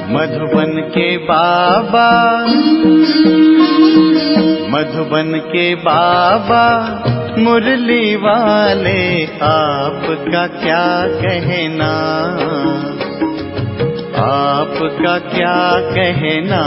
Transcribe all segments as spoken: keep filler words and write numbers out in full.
मधुबन के बाबा, मधुबन के बाबा मुरली वाले, आपका क्या कहना, आपका क्या कहना।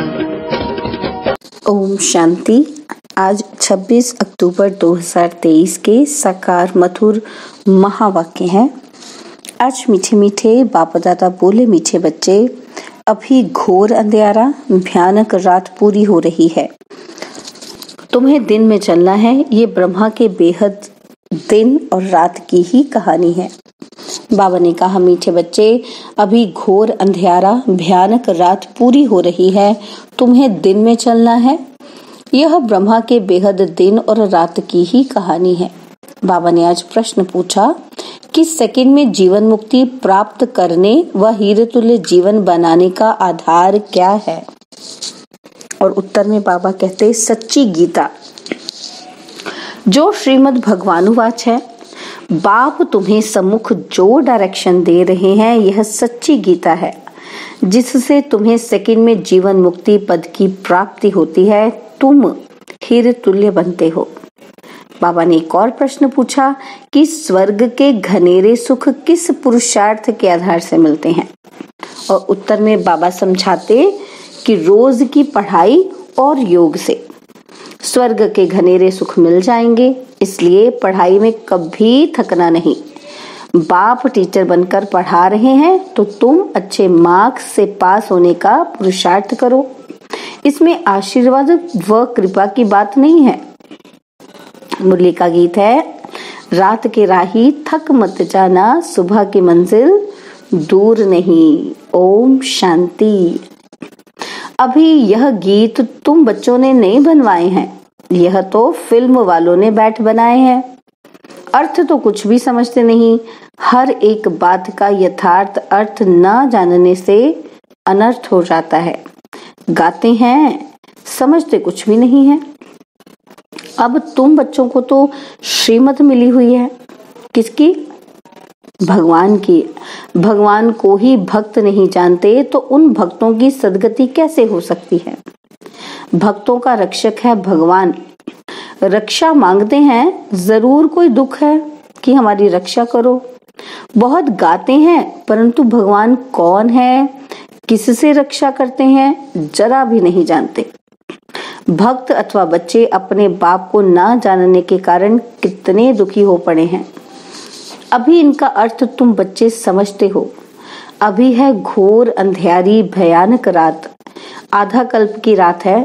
ओम शांति। आज छब्बीस अक्टूबर दो हज़ार तेईस के साकार मधुर महावाक्य हैं। आज मीठे मीठे बाप दादा बोले, मीठे बच्चे, अभी घोर अंधेरा, भयानक रात पूरी हो रही है, तुम्हें दिन में चलना है। ये ब्रह्मा के बेहद दिन और रात की ही कहानी है। बाबा ने कहा, मीठे बच्चे, अभी घोर अंधेरा, भयानक रात पूरी हो रही है, तुम्हें दिन में चलना है। यह ब्रह्मा के बेहद दिन और रात की ही कहानी है। बाबा ने आज प्रश्न पूछा कि सेकंड में जीवन मुक्ति प्राप्त करने व हीरे तुल्य जीवन बनाने का आधार क्या है। और उत्तर में बाबा कहते, सच्ची गीता जो श्रीमद् भगवानुवाच है। बाप तुम्हें सम्मुख जो डायरेक्शन दे रहे हैं, यह सच्ची गीता है, जिससे तुम्हें सेकंड में जीवन मुक्ति पद की प्राप्ति होती है, तुम हीरे तुल्य बनते हो। बाबा ने एक और प्रश्न पूछा कि स्वर्ग के घनेरे सुख किस पुरुषार्थ के आधार से मिलते हैं। और उत्तर में बाबा समझाते कि रोज की पढ़ाई और योग से स्वर्ग के घनेरे सुख मिल जाएंगे, इसलिए पढ़ाई में कभी थकना नहीं। बाप टीचर बनकर पढ़ा रहे हैं तो तुम अच्छे मार्क्स से पास होने का पुरुषार्थ करो। इसमें आशीर्वाद व कृपा की बात नहीं है। मुरली का गीत है, रात के राही थक मत जाना, सुबह की मंजिल दूर नहीं। ओम शांति। अभी यह गीत तुम बच्चों ने नहीं बनवाए हैं, यह तो फिल्म वालों ने बैठ बनाए हैं। अर्थ तो कुछ भी समझते नहीं। हर एक बात का यथार्थ अर्थ न जानने से अनर्थ हो जाता है। गाते हैं, समझते कुछ भी नहीं है। अब तुम बच्चों को तो श्रीमत मिली हुई है, किसकी? भगवान की। भगवान को ही भक्त नहीं जानते तो उन भक्तों की सदगति कैसे हो सकती है। भक्तों का रक्षक है भगवान। रक्षा मांगते हैं, जरूर कोई दुख है कि हमारी रक्षा करो। बहुत गाते हैं, परंतु भगवान कौन है, किससे रक्षा करते हैं, जरा भी नहीं जानते। भक्त अथवा बच्चे अपने बाप को ना जानने के कारण कितने दुखी हो पड़े हैं। अभी इनका अर्थ तुम बच्चे समझते हो। अभी है घोर अंधेरी भयानक रात, आधा कल्प की रात है।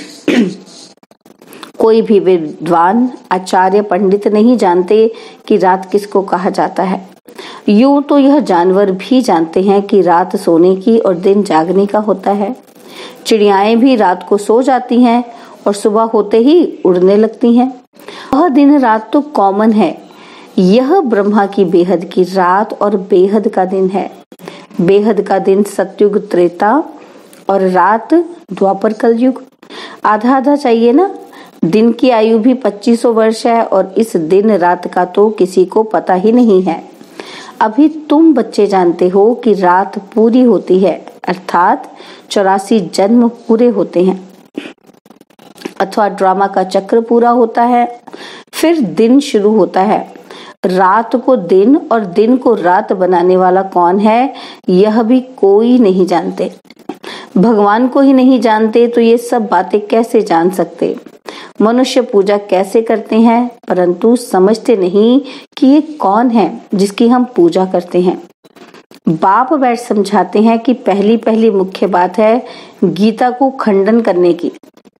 कोई भी विद्वान, आचार्य, पंडित नहीं जानते कि रात किसको कहा जाता है। यूं तो यह जानवर भी जानते हैं कि रात सोने की और दिन जागने का होता है। चिड़ियाएं भी रात को सो जाती हैं और सुबह होते ही उड़ने लगती हैं। वह दिन रात तो कॉमन है। यह ब्रह्मा की बेहद की रात और बेहद का दिन है। बेहद का दिन सतयुग त्रेता और रात द्वापर कलयुग। आधा आधा चाहिए ना। दिन की आयु भी पच्चीस सौ वर्ष है और इस दिन रात का तो किसी को पता ही नहीं है। अभी तुम बच्चे जानते हो कि रात पूरी होती है, अर्थात चौरासी जन्म पूरे होते हैं, अथवा ड्रामा का चक्र पूरा होता है, फिर दिन शुरू होता है। रात को दिन और दिन को रात बनाने वाला कौन है, यह भी कोई नहीं जानते। भगवान को ही नहीं जानते तो ये सब बातें कैसे जान सकते। मनुष्य पूजा कैसे करते हैं, परंतु समझते नहीं कि ये कौन है जिसकी हम पूजा करते हैं। बाप बैठ समझाते हैं कि पहली पहली मुख्य बात है गीता को खंडन करने की।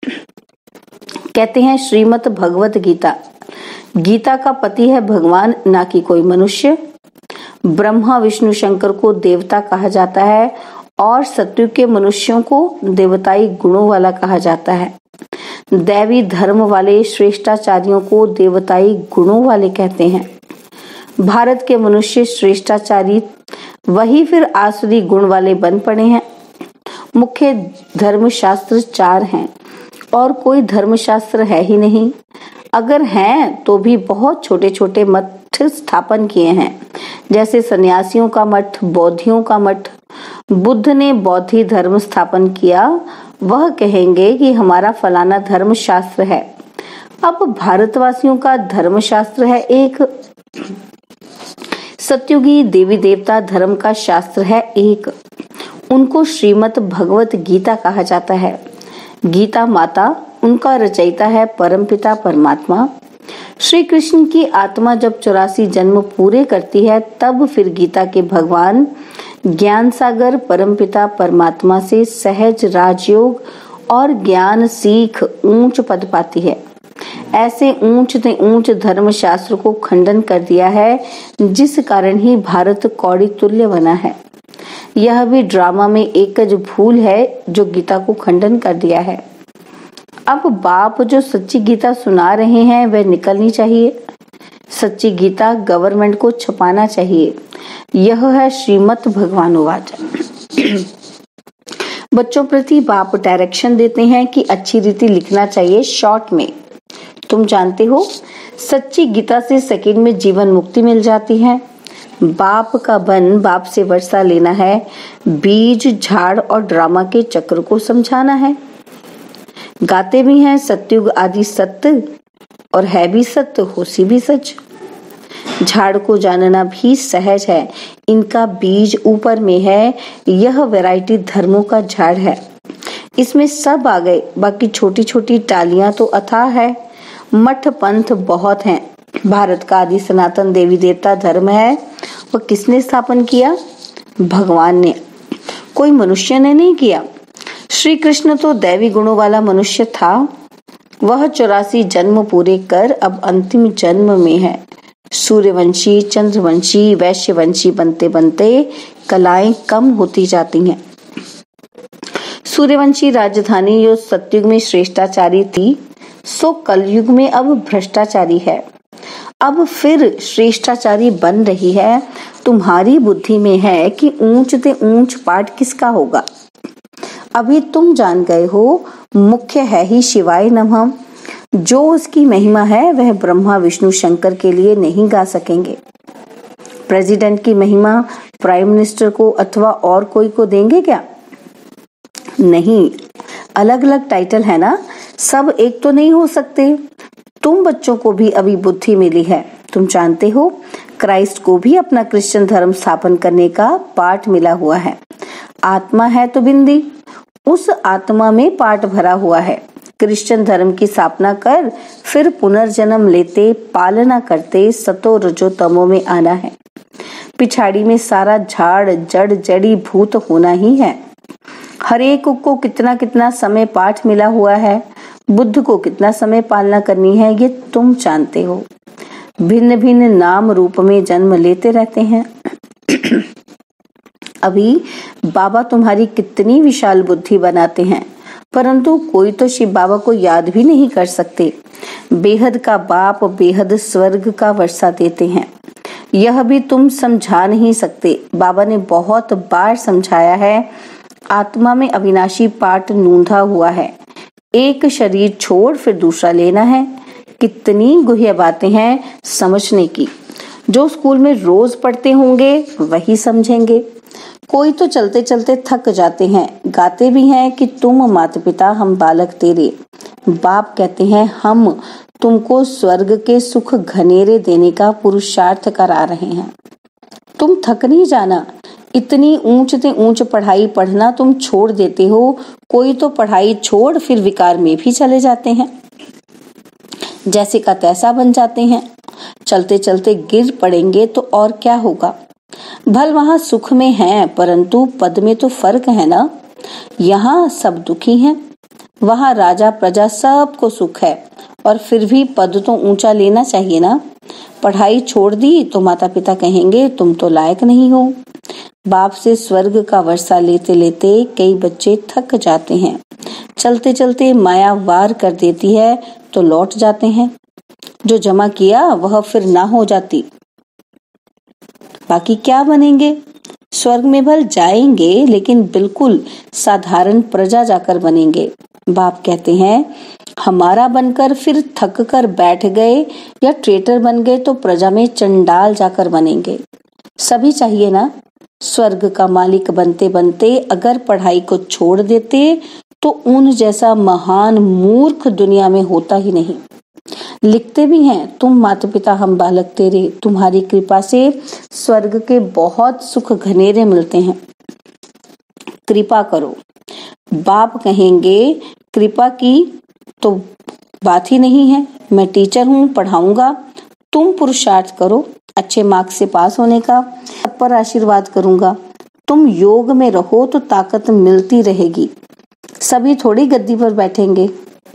कहते हैं श्रीमद् भगवत गीता। गीता का पति है भगवान, ना कि कोई मनुष्य। ब्रह्मा विष्णु शंकर को देवता कहा जाता है और सत्युग के मनुष्यों को देवताई गुणों वाला कहा जाता है। दैवी धर्म वाले श्रेष्ठाचार्यों को देवताई गुणों वाले कहते हैं। भारत के मनुष्य श्रेष्ठाचारी, वही फिर आसुरी गुण वाले बन पड़े हैं। मुख्य धर्मशास्त्र चार हैं और कोई धर्मशास्त्र है ही नहीं। अगर हैं तो भी बहुत छोटे छोटे मठ स्थापन किए हैं, जैसे सन्यासियों का मठ, बौद्धियों का मठ, बुद्ध ने बौद्ध धर्म स्थापन किया, वह कहेंगे कि हमारा फलाना धर्म शास्त्र है। अब भारतवासियों का धर्म शास्त्र है एक, सत्युगी देवी देवता धर्म का शास्त्र है एक। उनको श्रीमद् भगवत गीता कहा जाता है। गीता माता, उनका रचयिता है परमपिता परमात्मा। श्री कृष्ण की आत्मा जब चौरासी जन्म पूरे करती है, तब फिर गीता के भगवान ज्ञान सागर परमपिता परमात्मा से सहज राजयोग और ज्ञान सीख ऊंच पद पाती है। ऐसे ऊंच से ऊंच धर्म शास्त्र को खंडन कर दिया है, जिस कारण ही भारत कौड़ी तुल्य बना है। यह भी ड्रामा में एकज भूल है जो गीता को खंडन कर दिया है। अब बाप जो सच्ची गीता सुना रहे हैं वह निकलनी चाहिए। सच्ची गीता गवर्नमेंट को छपाना चाहिए। यह है श्रीमद् भगवानुवाच। बच्चों प्रति बाप डायरेक्शन देते हैं कि अच्छी रीति लिखना चाहिए शॉर्ट में। तुम जानते हो, सच्ची गीता से सेकंड में जीवन मुक्ति मिल जाती है। बाप का बन बाप से वर्षा लेना है, बीज झाड़ और ड्रामा के चक्र को समझाना है। गाते भी हैं सत्युग आदि सत्य, और है भी सत्य, होसी भी सच। झाड़ को जानना भी सहज है, इनका बीज ऊपर में है। यह वैरायटी धर्मों का झाड़ है, इसमें सब आ गए, बाकी छोटी छोटी टालियां तो अथाह है। मठ पंथ बहुत हैं। भारत का आदि सनातन देवी देवता धर्म है, वह किसने स्थापन किया? भगवान ने, कोई मनुष्य ने नहीं किया। श्री कृष्ण तो दैवी गुणों वाला मनुष्य था। वह चौरासी जन्म पूरे कर अब अंतिम जन्म में है। सूर्यवंशी, चंद्रवंशी, वैश्यवंशी बनते बनते कलाएं कम होती जाती हैं। सूर्यवंशी राजधानी जो सतयुग में श्रेष्ठाचारी थी, सो कलयुग में अब भ्रष्टाचारी है। अब फिर श्रेष्ठाचारी बन रही है। तुम्हारी बुद्धि में है कि ऊंच से ऊंच पाठ किसका होगा। अभी तुम जान गए हो, मुख्य है ही शिवाय नमः। जो उसकी महिमा है वह ब्रह्मा विष्णु शंकर के लिए नहीं गा सकेंगे। प्रेसिडेंट की महिमा प्राइम मिनिस्टर को अथवा और कोई को देंगे क्या? नहीं, अलग अलग टाइटल है ना, सब एक तो नहीं हो सकते। तुम बच्चों को भी अभी बुद्धि मिली है। तुम जानते हो, क्राइस्ट को भी अपना क्रिश्चियन धर्म स्थापन करने का पाठ मिला हुआ है। आत्मा है तो बिंदी, उस आत्मा में पाठ भरा हुआ है। क्रिश्चियन धर्म की स्थापना कर फिर पुनर्जन्म लेते, पालना करते, सतो रजो तमो में आना है। पिछाड़ी में सारा झाड़ जड़ जड़ी भूत होना ही है। हर एक को कितना कितना समय पाठ मिला हुआ है। बुद्ध को कितना समय पालना करनी है, ये तुम जानते हो। भिन्न भिन्न नाम रूप में जन्म लेते रहते हैं। अभी बाबा तुम्हारी कितनी विशाल बुद्धि बनाते हैं, परंतु कोई तो शिव बाबा को याद भी नहीं कर सकते। बेहद का बाप बेहद स्वर्ग का वर्षा देते हैं, यह भी तुम समझा नहीं सकते। बाबा ने बहुत बार समझाया है। आत्मा में अविनाशी पाठ नूंधा हुआ है। एक शरीर छोड़ फिर दूसरा लेना है। कितनी गुह्य बातें हैं समझने की। जो स्कूल में रोज पढ़ते होंगे वही समझेंगे। कोई तो चलते चलते थक जाते हैं, गाते भी हैं कि तुम माता पिता हम बालक तेरे। बाप कहते हैं हम तुमको स्वर्ग के सुख घनेरे देने का पुरुषार्थ करा रहे हैं। तुम थक नहीं जाना। इतनी ऊंच से ऊंच पढ़ाई पढ़ना तुम छोड़ देते हो। कोई तो पढ़ाई छोड़ फिर विकार में भी चले जाते हैं, जैसे का तैसा बन जाते हैं। चलते चलते गिर पड़ेंगे तो और क्या होगा। भल वहां सुख में हैं, परंतु पद में तो फर्क है ना। यहाँ सब दुखी हैं, वहां राजा प्रजा सबको सुख है, और फिर भी पद तो ऊंचा लेना चाहिए ना। पढ़ाई छोड़ दी तो माता पिता कहेंगे तुम तो लायक नहीं हो। बाप से स्वर्ग का वर्षा लेते लेते कई बच्चे थक जाते हैं। चलते चलते माया वार कर देती है तो लौट जाते हैं। जो जमा किया वह फिर ना हो जाती, बाकी क्या बनेंगे। स्वर्ग में भल जाएंगे, लेकिन बिल्कुल साधारण प्रजा जाकर बनेंगे। बाप कहते हैं हमारा बनकर फिर थक कर बैठ गए या ट्रेटर बन गए तो प्रजा में चंडाल जाकर बनेंगे। सभी चाहिए ना। स्वर्ग का मालिक बनते बनते अगर पढ़ाई को छोड़ देते तो उन जैसा महान मूर्ख दुनिया में होता ही नहीं। लिखते भी हैं, तुम माता पिता हम बालक तेरे, तुम्हारी कृपा से स्वर्ग के बहुत सुख घनेरे मिलते हैं, कृपा करो। बाप कहेंगे कृपा की तो बात ही नहीं है, मैं टीचर हूँ, पढ़ाऊंगा, तुम पुरुषार्थ करो अच्छे मार्क्स से पास होने का, सब पर आशीर्वाद करूंगा, तुम योग में रहो तो ताकत मिलती रहेगी, सभी थोड़ी गद्दी पर बैठेंगे।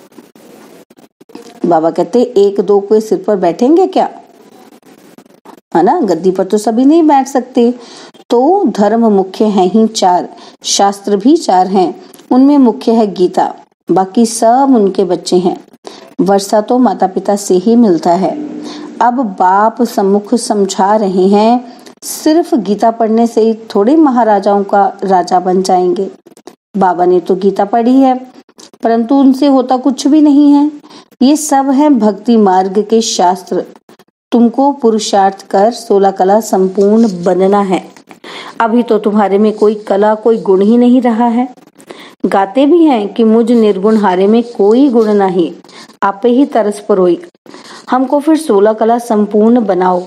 बाबा कहते एक दो कोई सिर पर बैठेंगे क्या, है ना, गद्दी पर तो सभी नहीं बैठ सकते। तो धर्म मुख्य है ही चार, शास्त्र भी चार हैं, उनमें मुख्य है गीता, बाकी सब उनके बच्चे हैं। वर्षा तो माता पिता से ही मिलता है। अब बाप सम्मुख समझा रहे हैं, सिर्फ गीता पढ़ने से ही थोड़े महाराजाओं का राजा बन जाएंगे। बाबा ने तो गीता पढ़ी है, परंतु उनसे होता कुछ भी नहीं है। ये सब है भक्ति मार्ग के शास्त्र। तुमको पुरुषार्थ कर सोलह कला संपूर्ण बनना है। अभी तो तुम्हारे में कोई कला कोई गुण ही नहीं रहा है। गाते भी हैं कि मुझ निर्गुण हारे में कोई गुण नहीं, आपे ही तरस पर होई, हमको फिर सोलह कला संपूर्ण बनाओ।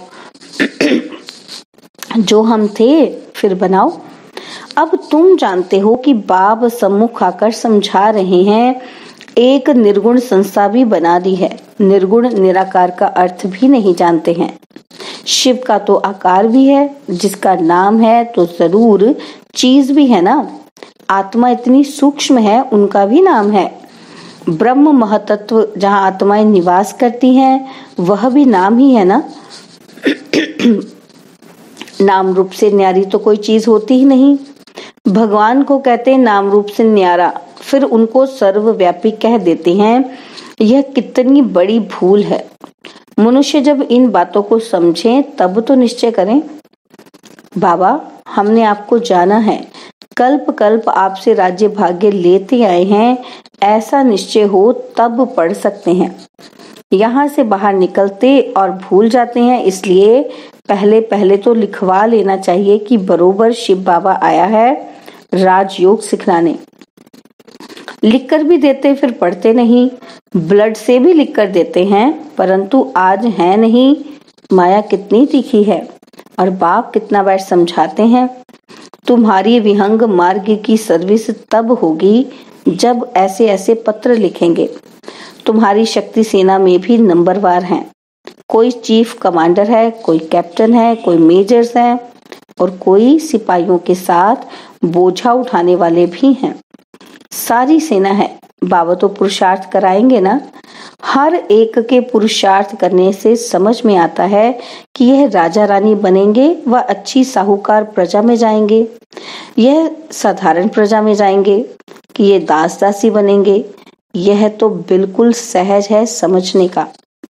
जो हम थे फिर बनाओ। अब तुम जानते हो कि बाप सम्मुख आकर समझा रहे हैं, एक निर्गुण संस्था भी बना दी है। निर्गुण निराकार का अर्थ भी नहीं जानते हैं। शिव का तो आकार भी है, जिसका नाम है तो जरूर चीज भी है ना। आत्मा इतनी सूक्ष्म है, उनका भी नाम है। ब्रह्म महतत्व जहाँ आत्माएं निवास करती हैं, वह भी नाम ही है ना। नाम रूप से न्यारी तो कोई चीज होती ही नहीं। भगवान को कहते हैं नाम रूप से न्यारा, फिर उनको सर्वव्यापी कह देते हैं। यह कितनी बड़ी भूल है। मनुष्य जब इन बातों को समझें तब तो निश्चय करें। बाबा, हमने आपको जाना है, कल्प कल्प आपसे राज्य भाग्य लेते आए हैं, ऐसा निश्चय हो तब पढ़ सकते हैं। यहाँ से बाहर निकलते और भूल जाते हैं, इसलिए पहले पहले तो लिखवा लेना चाहिए कि बरोबर शिव बाबा आया है राजयोग सिखलाने। लिखकर भी देते फिर पढ़ते नहीं, ब्लड से भी लिखकर देते हैं, परंतु आज है नहीं। माया कितनी तीखी है और बाप कितना बार समझाते हैं। तुम्हारी विहंग मार्ग की सर्विस तब होगी जब ऐसे ऐसे पत्र लिखेंगे। तुम्हारी शक्ति सेना में भी नंबरवार हैं। कोई चीफ कमांडर है, कोई कैप्टन है, कोई मेजर्स हैं और कोई सिपाहियों के साथ बोझा उठाने वाले भी हैं। सारी सेना है। बाबा तो पुरुषार्थ कराएंगे ना। हर एक के पुरुषार्थ करने से समझ में आता है कि यह राजा रानी बनेंगे व अच्छी साहूकार प्रजा में जाएंगे, यह साधारण प्रजा में जाएंगे कि ये दास दासी बनेंगे। यह तो बिल्कुल सहज है समझने का।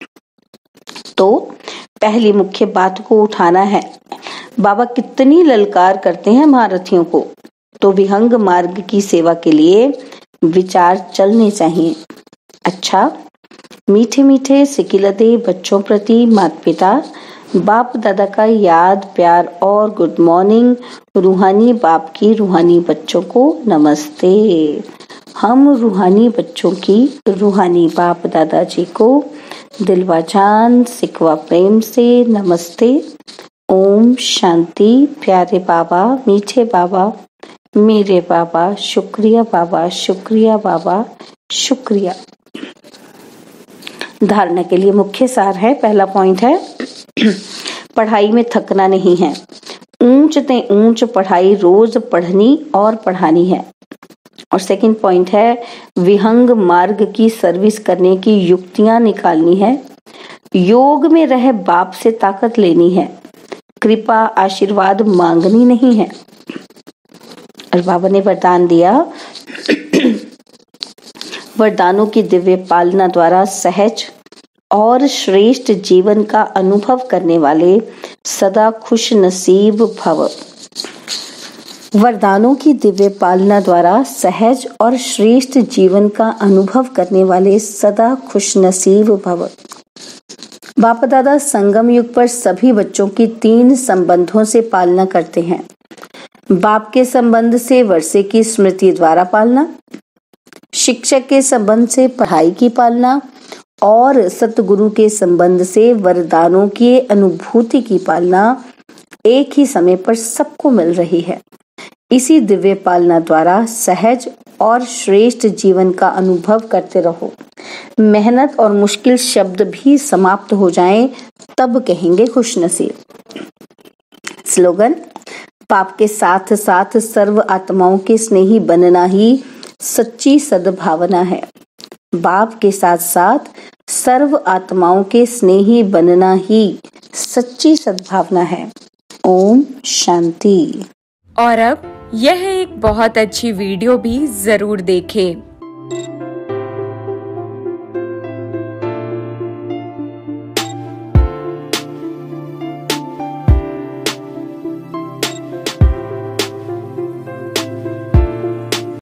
तो पहली मुख्य बात को उठाना है। बाबा कितनी ललकार करते हैं महारथियों को, तो विहंग मार्ग की सेवा के लिए विचार चलने चाहिए। अच्छा, मीठे मीठे सिकिलते बच्चों प्रति माता पिता बाप दादा का याद प्यार और गुड मॉर्निंग। रूहानी बाप की रूहानी बच्चों को नमस्ते। हम रूहानी बच्चों की रूहानी बाप दादाजी को दिलवा जान सिकवा प्रेम से नमस्ते। ओम शांति। प्यारे बाबा, मीठे बाबा, मेरे बाबा, शुक्रिया बाबा, शुक्रिया बाबा, शुक्रिया। धारणा के लिए मुख्य सार है। पहला पॉइंट है पढ़ाई में थकना नहीं है। ऊंच ते ऊंच पढ़ाई रोज पढ़नी और पढ़ानी है। और सेकंड पॉइंट है विहंग मार्ग की सर्विस करने की युक्तियां निकालनी है। योग में रह बाप से ताकत लेनी है। कृपा आशीर्वाद मांगनी नहीं है। और बाबा ने वरदान दिया, वरदानों की दिव्य पालना द्वारा सहज और श्रेष्ठ जीवन का अनुभव करने वाले सदा खुश नसीब भव। वरदानों की दिव्य पालना द्वारा सहज और श्रेष्ठ जीवन का अनुभव करने वाले सदा खुश नसीब भव। बाप दादा संगम युग पर सभी बच्चों की तीन संबंधों से पालना करते हैं। बाप के संबंध से वर्षे की स्मृति द्वारा पालना, शिक्षक के संबंध से पढ़ाई की पालना और सतगुरु के संबंध से वरदानों की अनुभूति की पालना एक ही समय पर सबको मिल रही है। इसी दिव्य पालना द्वारा सहज और श्रेष्ठ जीवन का अनुभव करते रहो। मेहनत और मुश्किल शब्द भी समाप्त हो जाएं, तब कहेंगे खुशनसीब। स्लोगन: पाप के साथ साथ सर्व आत्माओं के स्नेही बनना ही सच्ची सद्भावना है। बाप के साथ साथ सर्व आत्माओं के स्नेही बनना ही सच्ची सद्भावना है। ओम शांति। और अब यह एक बहुत अच्छी वीडियो भी जरूर देखें।